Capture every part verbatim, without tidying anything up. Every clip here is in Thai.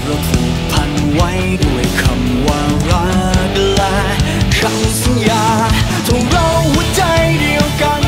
เราผูกพันไว้ด้วยคำว่ารักและคำสัญญาทงเราหัวใจเดียวกัน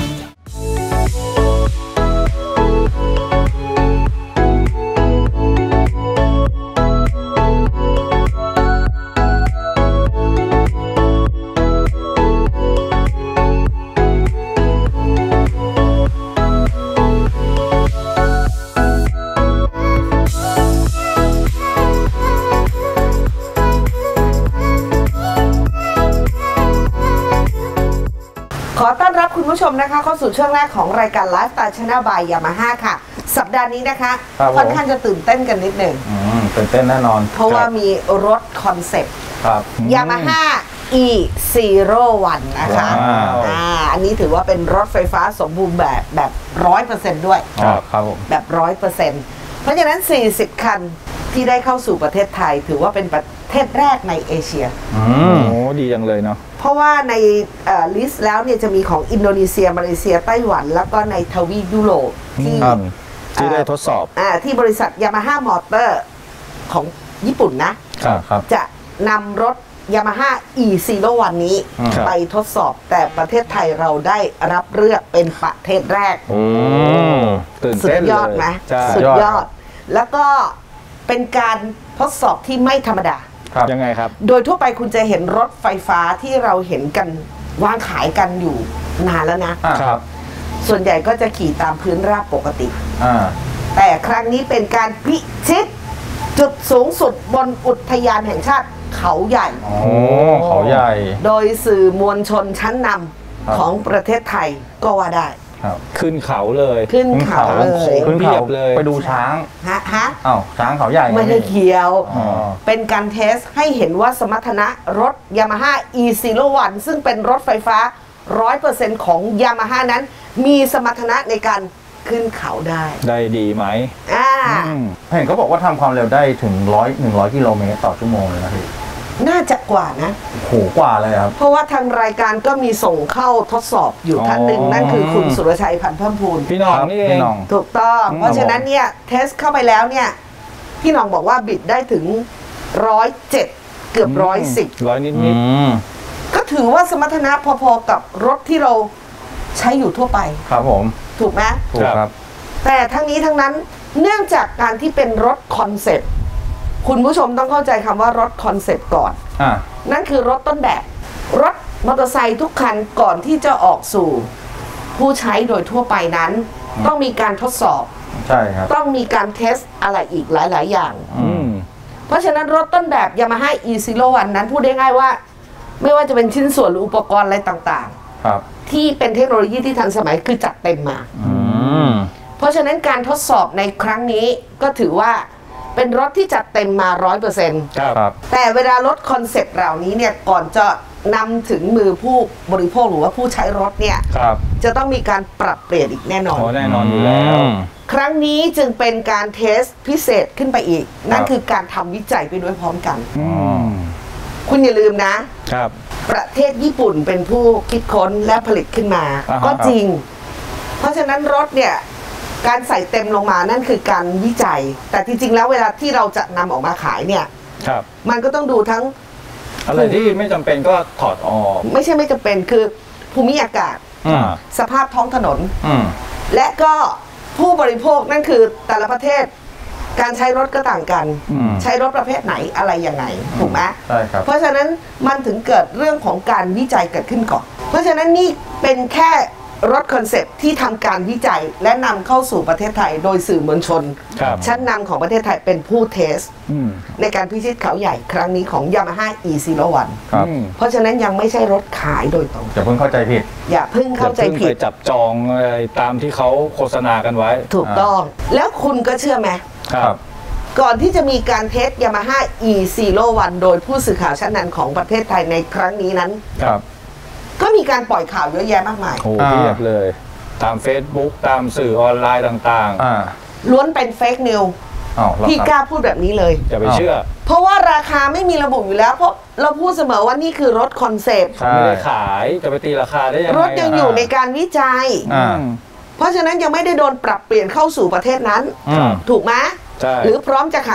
ขอต้อนรับคุณผู้ชมนะคะเข้าสู่ช่วงแรกของรายการไลฟ์สไตล์ Channel by ยามาฮ่าค่ะสัปดาห์นี้นะคะค่อนข้างจะตื่นเต้นกันนิดหนึ่งตื่นเต้นแน่นอนเพราะว่ามีรถคอนเซ็ปต์ยามาฮ่า อี ศูนย์ หนึ่ง นะคะอ่าอันนี้ถือว่าเป็นรถไฟฟ้าสมบูรณ์แบบแบบร้อยเปอร์เซ็นต์ด้วยครับผมแบบร้อยเปอร์เซ็นต์เพราะฉะนั้นสี่สิบคันที่ได้เข้าสู่ประเทศไทยถือว่าเป็นประเทศแรกในเอเชียอืมโอ้ดีจังเลยเนาะเพราะว่าในลิสต์แล้วเนี่ยจะมีของอินโดนีเซียมาเลเซียไต้หวันแล้วก็ในทวีปยุโรปที่ที่ได้ทดสอบอ่าที่บริษัทยามาฮ่ามอเตอร์ของญี่ปุ่นนะครับจะนำรถยามาฮ่า อี ศูนย์ หนึ่ง นี้ไปทดสอบแต่ประเทศไทยเราได้รับเลือกเป็นประเทศแรกสุดยอดไหมสุดยอดแล้วก็เป็นการทดสอบที่ไม่ธรรมดายังไงครับโดยทั่วไปคุณจะเห็นรถไฟฟ้าที่เราเห็นกันวางขายกันอยู่นานแล้วนะครับส่วนใหญ่ก็จะขี่ตามพื้นราบปกติแต่ครั้งนี้เป็นการพิชิตจุดสูงสุดบนอุทยานแห่งชาติเขาใหญ่โอ้เขาใหญ่โดยสื่อมวลชนชั้นนำของประเทศไทยก็ว่าได้ขึ้นเขาเลยขึ้นเขาเลยขึ้นเขาเลยไปดูช้างฮะฮะอ้าวช้างเขาใหญ่ไม่ได้เขียวเป็นการเทสให้เห็นว่าสมรรถนะรถยามาฮ่า อี ศูนย์ หนึ่ง ซึ่งเป็นรถไฟฟ้า ร้อยเปอร์เซ็นต์ ของยามาฮ่านั้นมีสมรรถนะในการขึ้นเขาได้ได้ดีไหมอ่าเห็นเขาบอกว่าทำความเร็วได้ถึงร้อยหนึ่งร้อยกิโลเมตรต่อชั่วโมงเลยนะพี่น่าจะกว่านะโหกว่าเลยครับเพราะว่าทางรายการก็มีส่งเข้าทดสอบอยู่ท่านหนึ่งนั่นคือคุณสุรชัยพันธุ์เพิ่มพูนพี่น้องนี่เองถูกต้องเพราะฉะนั้นเนี่ยเทสเข้าไปแล้วเนี่ยพี่น้องบอกว่าบิดได้ถึงร้อยเจ็ดเกือบร้อยสิบร้อยนิดนิดก็ถือว่าสมรรถนะพอๆกับรถที่เราใช้อยู่ทั่วไปครับผมถูกไหมถูกครับแต่ทั้งนี้ทั้งนั้นเนื่องจากการที่เป็นรถคอนเซ็ปต์คุณผู้ชมต้องเข้าใจคำว่ารถคอนเซ็ปต์ก่อนอ่านั่นคือรถต้นแบบรถมอเตอร์ไซค์ทุกคันก่อนที่จะออกสู่ผู้ใช้โดยทั่วไปนั้นต้องมีการทดสอบใช่ครับต้องมีการเทสอะไรอีกหลายๆอย่างเพราะฉะนั้นรถต้นแบบ Yamaha อี ศูนย์ หนึ่ง นั้นพูดได้ง่ายว่าไม่ว่าจะเป็นชิ้นส่วนหรืออุปกรณ์อะไรต่างๆที่เป็นเทคโนโลยีที่ทันสมัยคือจัดเต็มมาเพราะฉะนั้นการทดสอบในครั้งนี้ก็ถือว่าเป็นรถที่จัดเต็มมา ร้อยเปอร์เซ็นต์ครับแต่เวลารถคอนเซ็ปต์เหล่านี้เนี่ยก่อนจะนำถึงมือผู้บริโภคหรือว่าผู้ใช้รถเนี่ยจะต้องมีการปรับเปลี่ยนอีกแน่นอนแน่นอนอยู่แล้วครั้งนี้จึงเป็นการเทสพิเศษขึ้นไปอีกนั่นคือการทำวิจัยไปด้วยพร้อมกันคุณอย่าลืมนะครับประเทศญี่ปุ่นเป็นผู้คิดค้นและผลิตขึ้นมาก็จริงเพราะฉะนั้นรถเนี่ยการใส่เต็มลงมานั่นคือการวิจัยแต่จริงๆแล้วเวลาที่เราจะนำออกมาขายเนี่ยมันก็ต้องดูทั้งอะไรที่ไม่จำเป็นก็ถอดออกไม่ใช่ไม่จำเป็นคือภูมิอากาศสภาพท้องถนนและก็ผู้บริโภคนั่นคือแต่ละประเทศการใช้รถก็ต่างกันใช้รถประเภทไหนอะไรยังไงถูกไหมใช่ครับเพราะฉะนั้นมันถึงเกิดเรื่องของการวิจัยเกิดขึ้นก่อนเพราะฉะนั้นนี่เป็นแค่รถคอนเซ็ปต์ที่ทำการวิจัยและนำเข้าสู่ประเทศไทยโดยสื่อมวลชนชั้นนำของประเทศไทยเป็นผู้เทสในการพิชิตเขาใหญ่ครั้งนี้ของ Yamaha อี ศูนย์ หนึ่ง เพราะฉะนั้นยังไม่ใช่รถขายโดยตรงอย่าเพิ่งเข้าใจผิดอย่าเพิ่งเข้าใจผิดไปจับจองอะไรตามที่เขาโฆษณากันไว้ถูกต้องแล้วคุณก็เชื่อไหมครับก่อนที่จะมีการเทส Yamaha อี ศูนย์ หนึ่ง โดยผู้สื่อข่าวชั้นนำของประเทศไทยในครั้งนี้นั้นครับก็มีการปล่อยข่าวเยอะแยะมากมายโอ้เพียบเลยตาม Facebook ตามสื่อออนไลน์ต่างๆล้วนเป็นเฟกนิวพี่กล้าพูดแบบนี้เลยอย่าไปเชื่อเพราะว่าราคาไม่มีระบุอยู่แล้วเพราะเราพูดเสมอว่านี่คือรถคอนเซปต์ไม่ได้ขายจะไปตีราคาได้ยังไงรถยังอยู่ในการวิจัยเพราะฉะนั้นยังไม่ได้โดนปรับเปลี่ยนเข้าสู่ประเทศนั้นถูกไหมหรือพร้อมจะขายข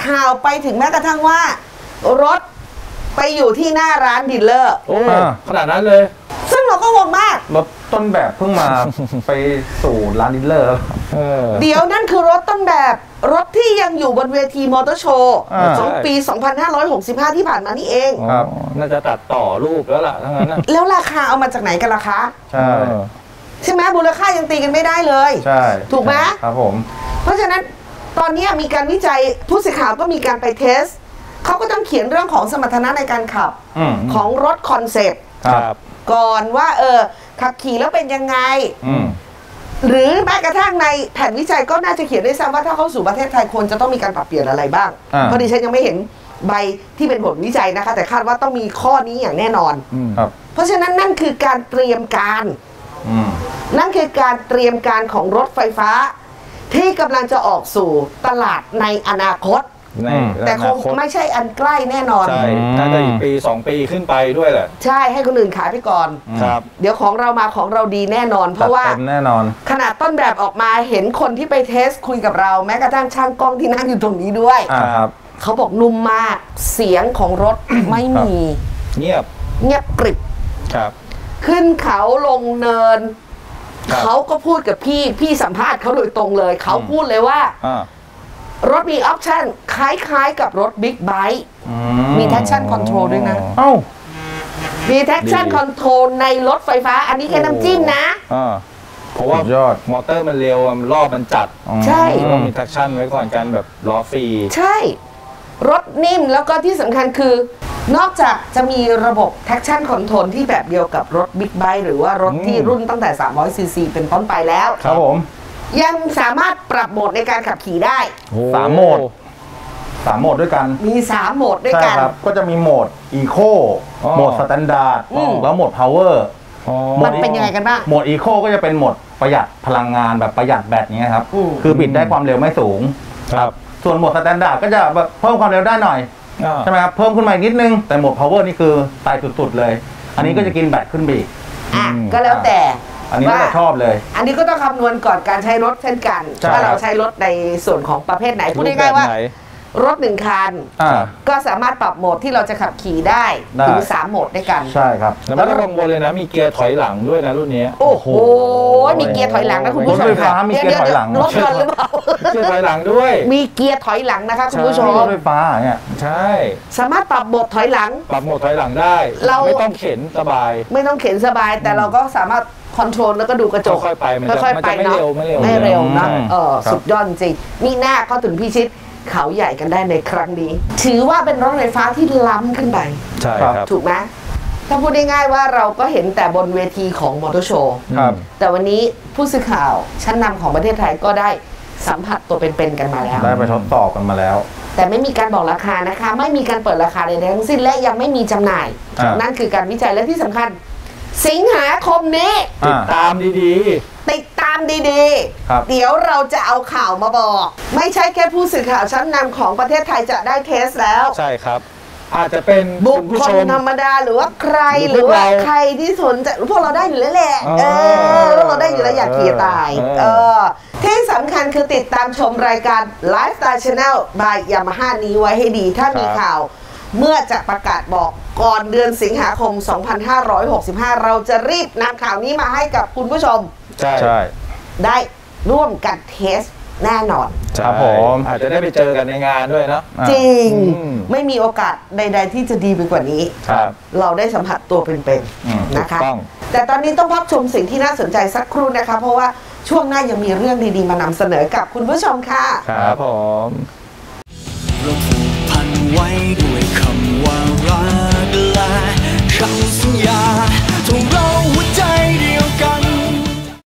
ข่าวไปถึงแม้กระทั่งว่ารถไปอยู่ที่หน้าร้านดีลเลอร์โอ้ขนาดนั้นเลยซึ่งเราก็งงมากรถต้นแบบเพิ่งมา ไปสู่ร้านดีลเลอร์เดี๋ยวนั่นคือรถต้นแบบรถที่ยังอยู่บนเวทีมอเตอร์โชว์ของปี สองพันห้าร้อยหกสิบห้า ที่ผ่านมานี่เองครับน่าจะตัดต่อรูปแล้วล่ะทั้งนั้นแล้วราคาเอามาจากไหนกันล่ะคะใช่ใช่ไหมมูลค่ายังตีกันไม่ได้เลยใช่ถูกไหมครับผมเพราะฉะนั้นตอนนี้มีการวิจัยผู้สื่อข่าวก็มีการไปเทสเขาก็ต้องเขียนเรื่องของสมรรถนะในการขับของรถคอนเซ็ปต์ก่อนว่าเออขับขี่แล้วเป็นยังไงหรือแม้กระทั่งในแผนวิจัยก็น่าจะเขียนได้ซ้ำว่าถ้าเข้าสู่ประเทศไทยควรจะต้องมีการปรับเปลี่ยนอะไรบ้างเพราะดิฉันยังไม่เห็นใบที่เป็นผลวิจัยนะคะแต่คาดว่าต้องมีข้อนี้อย่างแน่นอนเพราะฉะนั้นนั่นคือการเตรียมการนั่นคือการเตรียมการของรถไฟฟ้าที่กำลังจะออกสู่ตลาดในอนาคตแต่คงไม่ใช่อันใกล้แน่นอนใช่น่าจะอีกปีสองปีขึ้นไปด้วยแหละใช่ให้คนอื่นขายไปก่อนครับเดี๋ยวของเรามาของเราดีแน่นอนเพราะว่าแน่นอนขนาดต้นแบบออกมาเห็นคนที่ไปเทสคุยกับเราแม้กระทั่งช่างกล้องที่นั่งอยู่ตรงนี้ด้วยเขาบอกนุ่มมากเสียงของรถไม่มีเงียบเงียบกริบครับขึ้นเขาลงเนินเขาก็พูดกับพี่พี่สัมภาษณ์เขาโดยตรงเลยเขาพูดเลยว่ารถมีออปชั่นคล้ายๆกับรถบิ๊กไบค์มี traction control ด้วยนะเอ้ามี traction control ในรถไฟฟ้าอันนี้แค่น้ำจิ้มนะเพราะว่ายอดมอเตอร์มันเร็วรอบมันจัดใช่ต้องมี traction ไว้ก่อนกันแบบล้อฟรีใช่รถนิ่มแล้วก็ที่สำคัญคือนอกจากจะมีระบบ traction control ที่แบบเดียวกับรถบิ๊กไบค์หรือว่ารถที่รุ่นตั้งแต่สามร้อยซีซีเป็นต้นไปแล้วครับผมยังสามารถปรับโหมดในการขับขี่ได้สามโหมดสามโหมดด้วยกันมีสามโหมดด้วยกันใช่ครับก็จะมีโหมดอีโคโหมดสแตนดาร์ดแล้วโหมดพาวเวอร์มันเป็นยังไงกันบ้างโหมดอีโคก็จะเป็นโหมดประหยัดพลังงานแบบประหยัดแบตอย่างเงี้ยครับคือบิดได้ความเร็วไม่สูงครับส่วนโหมดสแตนดาร์ดก็จะเพิ่มความเร็วได้หน่อยใช่ไหมครับเพิ่มขึ้นมาอีกนิดนึงแต่โหมดพาวเวอร์นี่คือตายสุดๆเลยอันนี้ก็จะกินแบตขึ้นไปอีกอ่ะก็แล้วแต่อันนี้ก็ชอบเลยอันนี้ก็ต้องคำนวณก่อนการใช้รถเช่นกันว่าเราใช้รถในส่วนของประเภทไหนพูดง่ายๆว่ารถหนึ่งคันก็สามารถปรับโหมดที่เราจะขับขี่ได้ถึงสามโหมดด้วยกันใช่ครับแล้วไม่ต้องกังวลเลยนะมีเกียร์ถอยหลังด้วยนะรุ่นนี้โอ้โหมีเกียร์ถอยหลังนะคุณผู้ชมค่ะมีเกียร์ถอยหลังรถยนต์หรือเปล่าเกียร์ถอยหลังด้วยมีเกียร์ถอยหลังนะคะคุณผู้ชมรถไฟฟ้าเนี่ยใช่สามารถปรับโหมดถอยหลังปรับโหมดถอยหลังได้เราไม่ต้องเข็นสบายไม่ต้องเข็นสบายแต่เราก็สามารถคอนโทรลแล้วก็ดูกระจกค่อยๆไปมันค่อยๆไปเนาะไม่เร็วนะเออสุดยอดจริงนี่หน้าก็ถึงพิชิตเขาใหญ่กันได้ในครั้งนี้ถือว่าเป็นรถไฟฟ้าที่ล้ำขึ้นไปใช่ครับถูกไหมถ้าพูดง่ายๆว่าเราก็เห็นแต่บนเวทีของมอเตอร์โชว์แต่วันนี้ผู้สื่อข่าวชั้นนำของประเทศไทยก็ได้สัมผัสตัวเป็นๆกันมาแล้วได้ไปทดสอบกันมาแล้วแต่ไม่มีการบอกราคานะคะไม่มีการเปิดราคาใดๆทั้งสิ้นและยังไม่มีจำหน่ายนั่นคือการวิจัยและที่สำคัญสิงหาคมนี้ติดตามดีๆติดตามดีๆเดี๋ยวเราจะเอาข่าวมาบอกไม่ใช่แค่ผู้สื่อข่าวชั้นนำของประเทศไทยจะได้เทสแล้วใช่ครับอาจจะเป็นบุคคลธรรมดาหรือว่าใครหรือว่าใครที่สนใจพวกเราได้อยู่แล้วแหละเออพวกเราได้อยู่แล้วอยากขี่ตายเออที่สำคัญคือติดตามชมรายการ Lifestyle Channel by Yamaha นี้ไว้ให้ดีถ้ามีข่าวเมื่อจะประกาศบอกก่อนเดือนสิงหาคมสองพันห้าร้อยหกสิบห้าเราจะรีบนำข่าวนี้มาให้กับคุณผู้ชมใช่ใช่ได้ร่วมกันเทสแน่นอนครับผมอาจจะได้ไปเจอกันในงานด้วยนะจริงไม่มีโอกาสใดๆที่จะดีไปกว่านี้เราได้สัมผัสตัวเป็นๆนะคะแต่ตอนนี้ต้องพักชมสิ่งที่น่าสนใจสักครู่นะคะเพราะว่าช่วงหน้ายังมีเรื่องดีๆมานำเสนอกับคุณผู้ชมค่ะครับผมเราผูกพันไว้ด้วยคำว่า